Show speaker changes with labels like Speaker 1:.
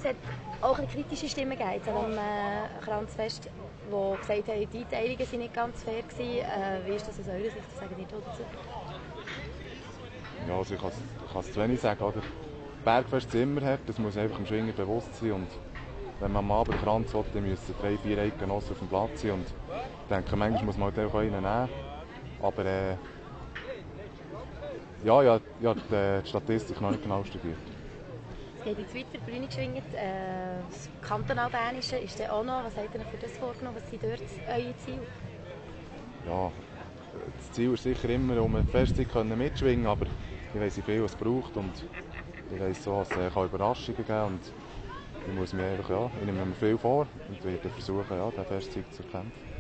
Speaker 1: es hat auch ein bisschen kritische Stimmen gegeben am Kranzfest, die gesagt haben, die Einteilungen waren nicht ganz fair gewesen. Wie ist das aus eurer Sicht? Was sagen die dazu?
Speaker 2: Ja, also ich kann es zu wenig sagen. Oder? Bergfest ist immer hart, das muss einfach im Schwingen bewusst sein. Und wenn man am Abend den Kranz will, dann müssen 3-4 Eidgenossen auf dem Platz sein. Und ich denke, manchmal muss man halt auch einen nehmen. Aber ja, die Statistik noch nicht genau studiert.
Speaker 1: Es geht jetzt weiter, Brünig schwingt. Das Kantonalbänische ist dann auch noch. Was habt ihr für das vorgenommen? Was sind dort eure Ziele?
Speaker 2: Ja, das Ziel ist sicher immer, um eine Festzeit mitschwingen, aber ich weiss, wie viel es braucht und ich weiss so, es kann Überraschungen geben und ich muss mich einfach, ich nehme mir viel vor und werde versuchen, den Festzeit zu erkämpfen.